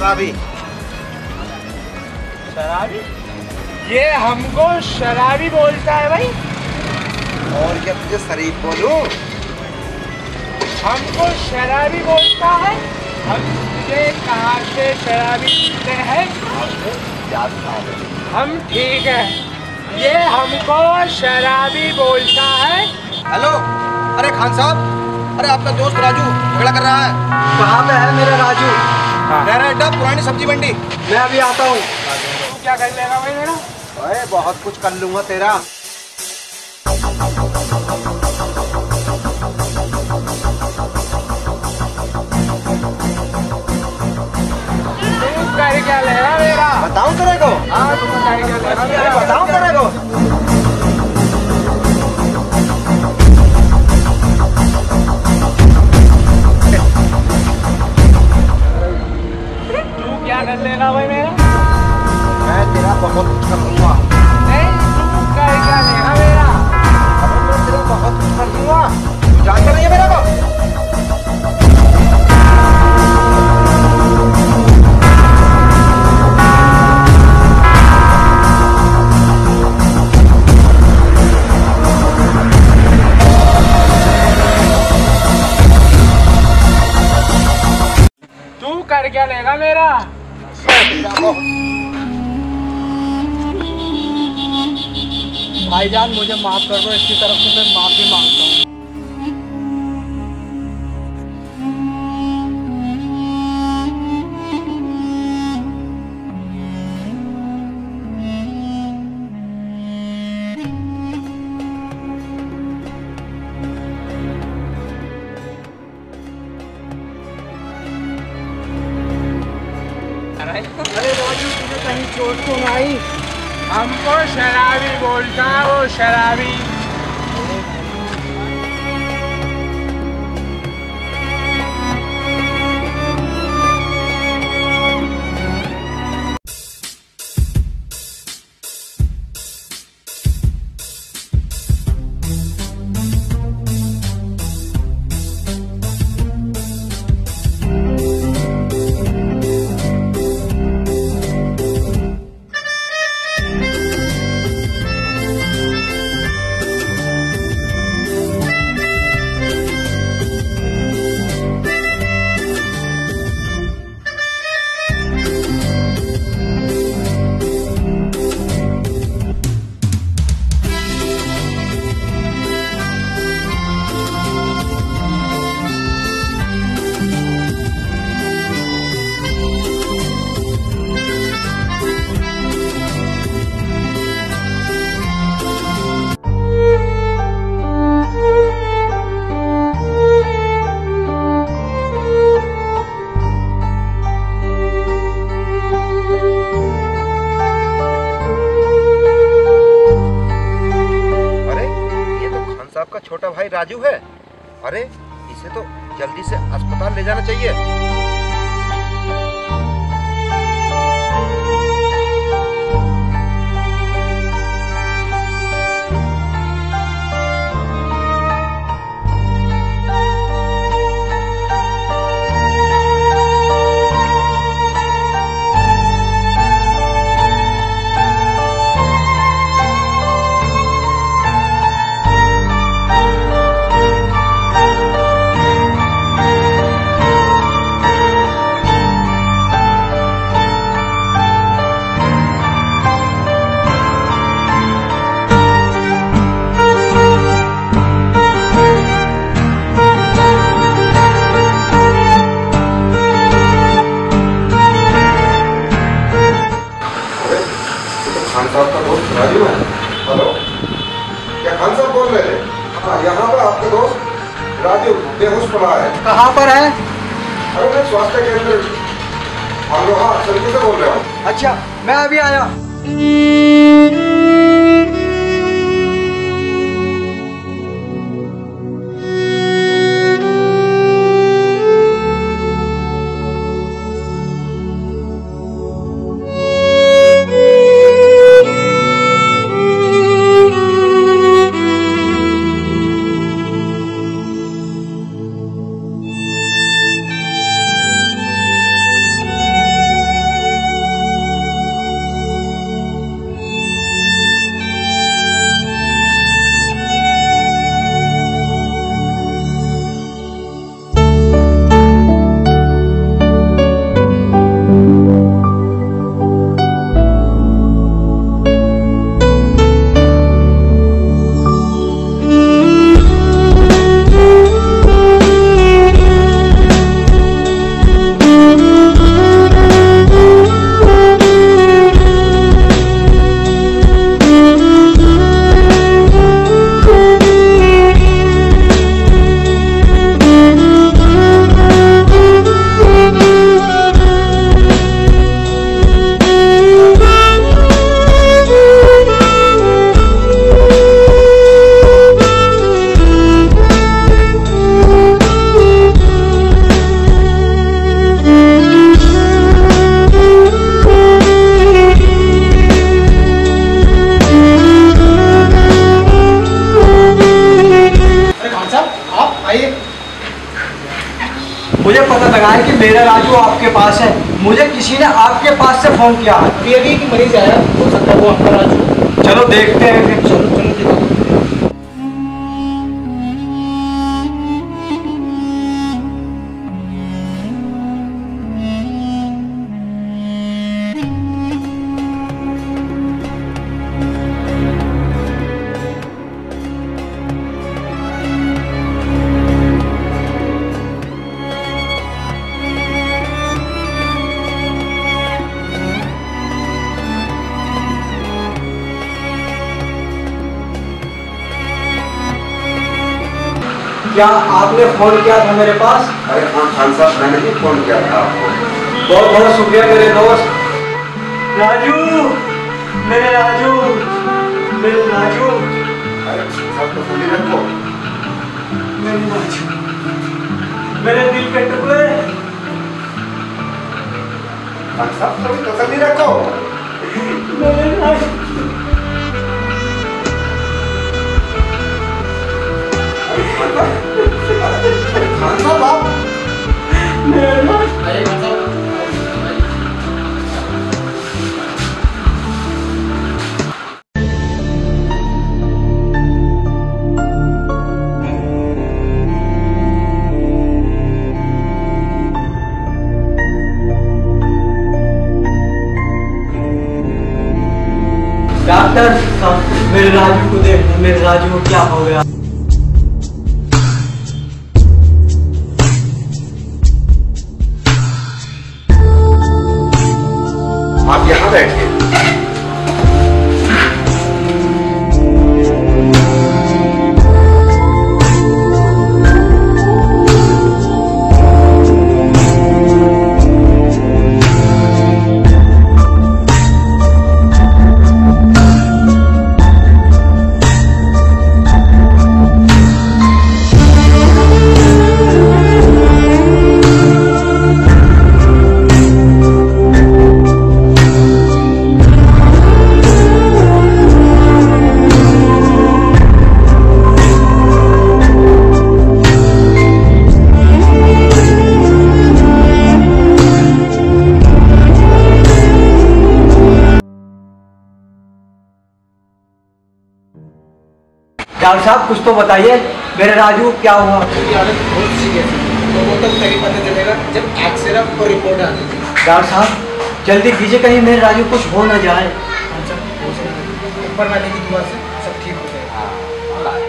शराबी। शराबी? ये हमको शराबी बोलता है भाई। और क्या तुझे शरीफ बोलूं? हमको शराबी बोलता है। हम तुझे कहाँ से शराबी बोलते हैं? हम ठीक है, ये हमको शराबी बोलता है। हेलो, अरे खान साहब, अरे आपका दोस्त राजू झगड़ा कर रहा है। कहाँ पे है मेरा राजू? मेरा अड्डा पुरानी सब्जी मंडी। मैं अभी आता हूँ। तू क्या कर लेगा भाई मेरा? अरे बहुत कुछ कर लूंगा तेरा। तू कर क्या लेगा मेरा? बताऊं तेरे को? हाँ, तू कर क्या लेगा मेरा? बताऊं तेरे को? तू क्या कर लेगा भाई मेरा? मैं तेरा बहुत कुछ कर लूंगा। नहीं, तू कर क्या लेगा मेरा? अबे मैं तेरा बहुत कुछ कर लूंगा। तू जानता नहीं है मेरे को? तू कर क्या लेगा मेरा? भाईजान मुझे माफ कर दो, इसकी तरफ से मैं माफी मांगता हूँ। अरे राजू, तुझे कहीं चोट तो नहीं? हमको शराबी बोलता है वो, शराबी। का छोटा भाई राजू है। अरे इसे तो जल्दी से अस्पताल ले जाना चाहिए। खान साहब का दोस्त राजू है। हेलो, क्या खान साहब बोल रहे थे? हाँ, यहाँ पर आपका दोस्त राजू बेहोश पड़ा है। कहाँ पर है? अरे मैं स्वास्थ्य केंद्र अमरोहा सर्किल से बोल रहा हूँ। अच्छा, मैं अभी आया। मुझे पता लगा है कि मेरा राजू आपके पास है। मुझे किसी ने आपके पास से फोन किया है। पीएडी की मरीज आया, हो सकता है वो आपका राजू। चलो देखते हैं फिर। चलो चलो दिखाओ। क्या आपने फोन किया था मेरे पास? अरे हाँ खान साहब, मैंने ही फोन किया था आपको। बहुत बहुत शुक्रिया मेरे दोस्त। राजू, मेरे राजू, मेरे राजू, अरे सब तो खुली रखो। मेरे राजू, मेरे दिल के टुकड़े। खान साहब थोड़ी तसल्ली रखो। मेरे राजू, खान साहब आप मेरे राजू। डॉक्टर साहब, मेरे राजू को देखना, मेरे राजू को क्या हो गया? आप यहाँ बैठिए। डॉक्टर साहब कुछ तो बताइए, मेरे राजू को क्या हुआ? उसकी हालत बहुत सीरियस है, तो वो तब तभी पता चलेगा जब एक्सरे और रिपोर्ट आ जाएगी। डॉक्टर साहब जल्दी कीजिए, कहीं मेरे राजू को कुछ हो न जाए। ऊपर वाले की दुआ से सब ठीक हो जाएगा।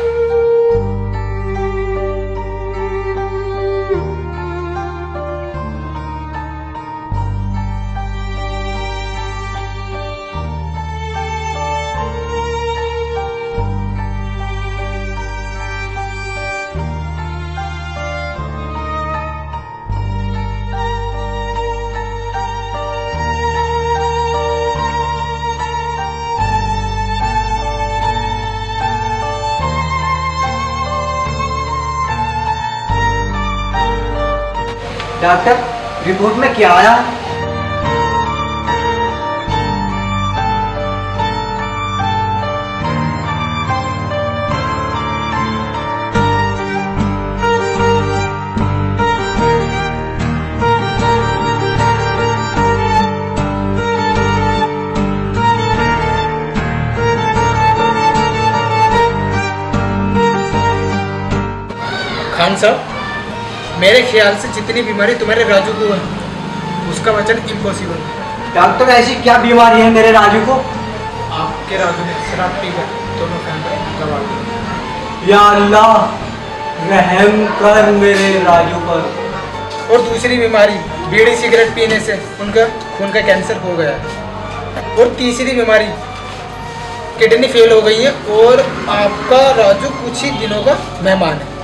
डॉक्टर रिपोर्ट में क्या आया? खान साहब, मेरे ख्याल से जितनी बीमारी तुम्हारे राजू को है उसका वचन इम्पॉसिबल। डॉक्टर ऐसी क्या बीमारी है मेरे राजू को? आपके राजू ने शराब पीकर दोनों फैमिली गवा दी। या अल्लाह रहम कर मेरे राजू पर। और दूसरी बीमारी बीड़ी सिगरेट पीने से उनका खून का कैंसर हो गया है। और तीसरी बीमारी किडनी फेल हो गई है और आपका राजू कुछ ही दिनों का मेहमान है।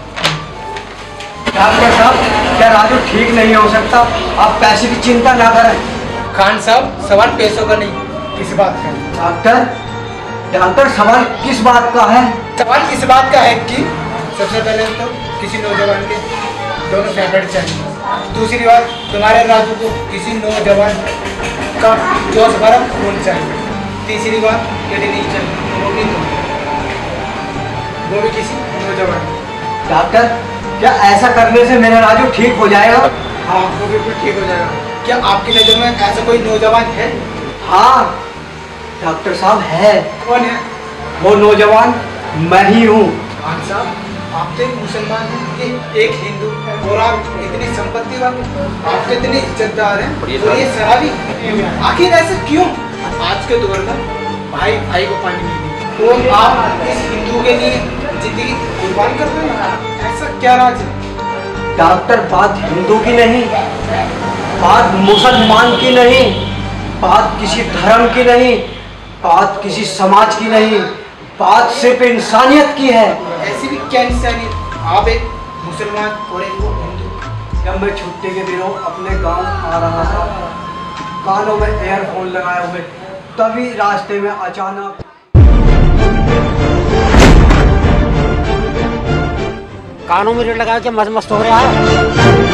डॉक्टर साहब क्या राजू ठीक नहीं हो सकता? आप पैसे की चिंता ना करें। खान साहब सवाल पैसों का नहीं, इस बात का है। डॉक्टर सवाल किस बात का है? सवाल इस बात का है कि सबसे पहले तो किसी नौजवान के दोनों फेवरेट चाहिए। दूसरी बात, तुम्हारे राजू को किसी नौजवान का जोश भरा खून चाहिए। तीसरी बात, किडनी चाहिए, वो भी किसी नौजवान। डॉक्टर क्या ऐसा करने से मेरा राजू ठीक हो जाएगा? हाँ, वो बिल्कुल ठीक हो जाएगा। क्या आपकी नज़र में ऐसा कोई नौजवान है? हाँ डॉक्टर साहब है। कौन है? वो नौजवान मैं ही हूँ। खान साहब, आप तो एक मुसलमान हैं, एक हिंदू, और आप इतनी संपत्ति वाले, आप तो इतने इज्जतदार हैं, और ये शराबी। आखिर ऐसा क्यों? आज के दौर में भाई भाई को पानी नहीं देते, और आप इस हिंदू के लिए जिंदगी कुर्बान कर रहे हैं। ऐसा क्या राज है? डॉक्टर, बात हिंदू की नहीं, बात मुसलमान की नहीं, बात किसी धर्म की नहीं, बात किसी समाज की नहीं, बात सिर्फ इंसानियत की है। ऐसी भी क्या इंसानियत? आप एक मुसलमान और एक हिंदू। जब मैं छुट्टी के दिनों अपने गांव आ रहा था, कानों में एयरफोन लगाए हुए, तभी रास्ते में अचानक कानों में रेट लगा के मस्त मस्त हो रहा है।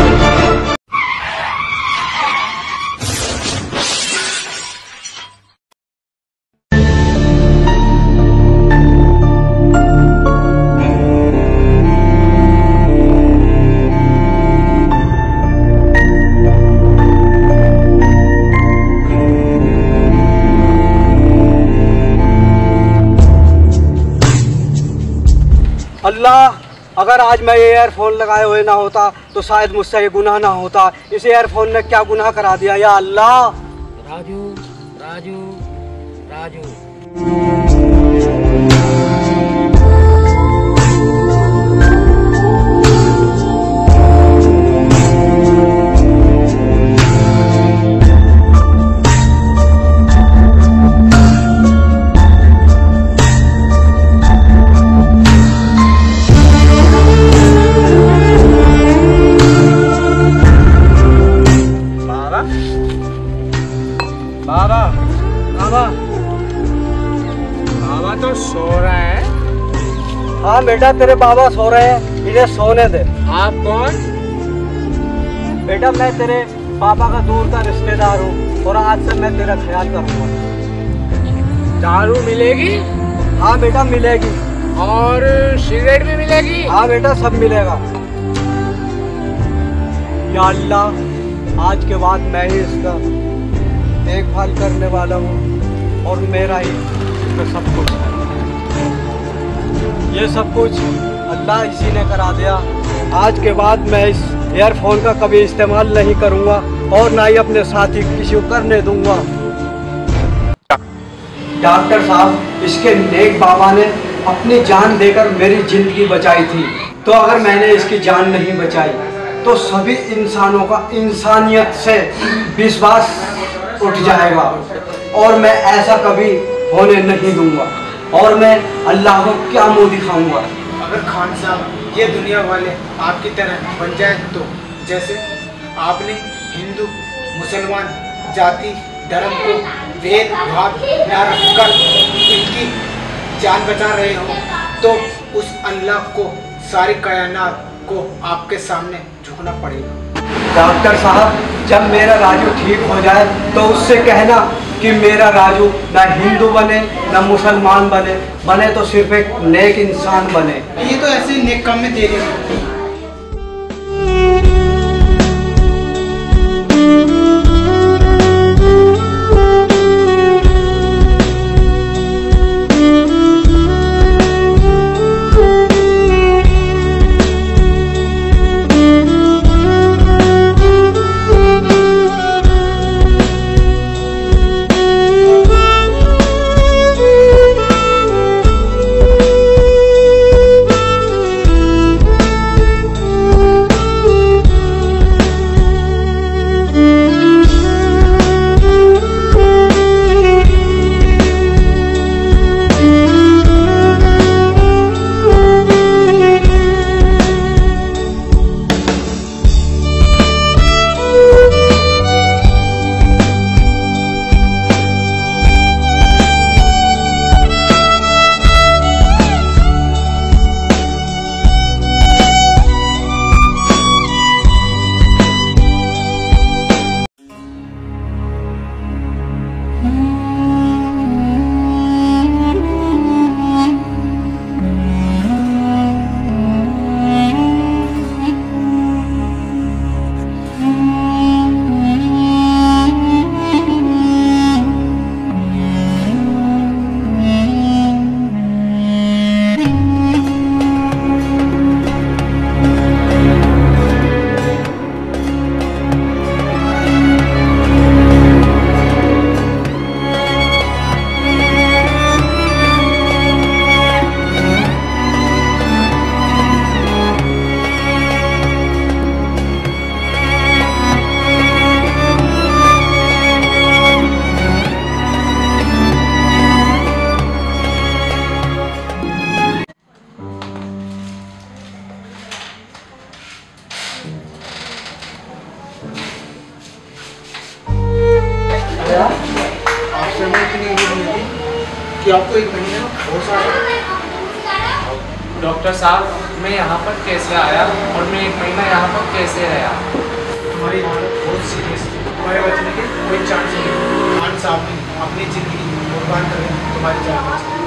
अल्लाह, अगर आज मैं ये ईयरफोन लगाए हुए ना होता तो शायद मुझसे ये गुनाह ना होता। इस ईयरफोन ने क्या गुनाह करा दिया या अल्लाह। राजू राजू राजू बाबा, बाबा, बाबा तो सो रहा है। हाँ बेटा, तेरे बाबा सो रहे हैं, इन्हें सोने दे। आप कौन? बेटा, मैं तेरे पापा का दूर का रिश्तेदार हूँ और आज से मैं तेरा ख्याल करूँगा। दारू मिलेगी? हाँ बेटा, मिलेगी। और सिगरेट भी मिलेगी? हाँ बेटा, सब मिलेगा। या अल्लाह, आज के बाद मैं ही इसका देखभाल करने वाला हूँ और मेरा ही इसमें सब कुछ है। ये सब कुछ अल्लाह इसी ने करा दिया। आज के बाद मैं इस ईयरफोन का कभी इस्तेमाल नहीं करूँगा और ना ही अपने साथी किसी को करने दूँगा। डॉक्टर साहब, इसके नेक बाबा ने अपनी जान देकर मेरी ज़िंदगी बचाई थी, तो अगर मैंने इसकी जान नहीं बचाई तो सभी इंसानों का इंसानियत से विश्वास उठ जाएगा और मैं ऐसा कभी होने नहीं दूंगा। और मैं अल्लाह को क्या मुंह दिखाऊंगा? अगर खान साहब ये दुनिया वाले आपकी तरह बन जाए तो, जैसे आपने हिंदू मुसलमान जाति धर्म को भेदभाव न रखकर इनकी जान बचा रहे हो, तो उस अल्लाह को सारी कायनात को आपके सामने झुकना पड़ेगा। डॉक्टर साहब, जब मेरा राजू ठीक हो जाए तो उससे कहना कि मेरा राजू ना हिंदू बने ना मुसलमान बने तो सिर्फ एक नेक इंसान बने। ये तो ऐसे नेक काम में देरी है। आपको एक महीने में होश आया? डॉक्टर साहब, मैं यहाँ पर कैसे आया और मैं 1 महीना यहाँ पर कैसे रहा? तुम्हारी हालत बहुत सीरियस थी, तुम्हारे बचने के कोई चांस नहीं। खान साहब ने अपनी जिंदगी कुर्बान कर तुम्हारी जान बचाई।